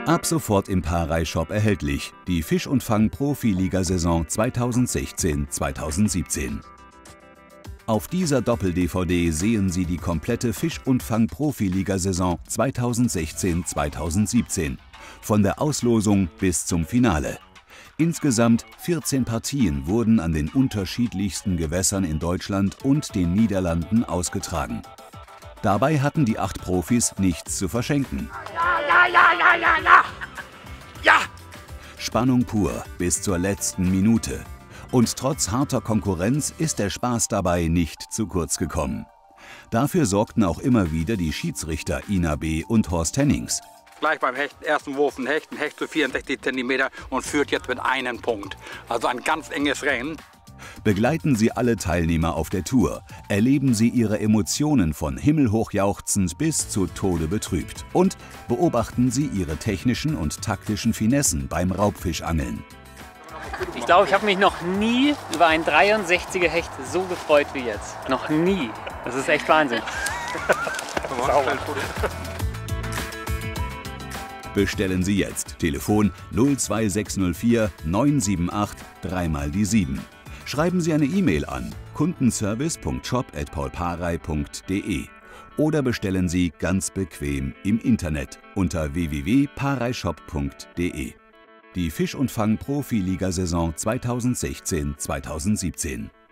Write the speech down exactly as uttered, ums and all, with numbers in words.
Ab sofort im Paarei-Shop erhältlich, die Fisch und Fang Profiliga-Saison zweitausendsechzehn zweitausendsiebzehn. Auf dieser Doppel-D V D sehen Sie die komplette Fisch und Fang Profiliga-Saison zweitausendsechzehn zweitausendsiebzehn, von der Auslosung bis zum Finale. Insgesamt vierzehn Partien wurden an den unterschiedlichsten Gewässern in Deutschland und den Niederlanden ausgetragen. Dabei hatten die acht Profis nichts zu verschenken. Ja, ja, ja, ja, ja, ja! Ja! Spannung pur bis zur letzten Minute. Und trotz harter Konkurrenz ist der Spaß dabei nicht zu kurz gekommen. Dafür sorgten auch immer wieder die Schiedsrichter Ina B. und Horst Hennings. Gleich beim Hechten, ersten Wurf ein Hecht, ein Hecht zu vierundsechzig Zentimeter und führt jetzt mit einem Punkt. Also ein ganz enges Rennen. Begleiten Sie alle Teilnehmer auf der Tour, erleben Sie ihre Emotionen von himmelhoch jauchzend bis zu Tode betrübt und beobachten Sie ihre technischen und taktischen Finessen beim Raubfischangeln. Ich glaube, ich habe mich noch nie über einen dreiundsechziger Hecht so gefreut wie jetzt. Noch nie. Das ist echt Wahnsinn. Bestellen Sie jetzt. Telefon null zwei sechs null vier neun sieben acht drei mal die sieben. Schreiben Sie eine E-Mail an kundenservice punkt shop at paulpaarei punkt de oder bestellen Sie ganz bequem im Internet unter w w w punkt paareishop punkt de. Die Fisch und Fang Profiliga-Saison zweitausendsechzehn zweitausendsiebzehn.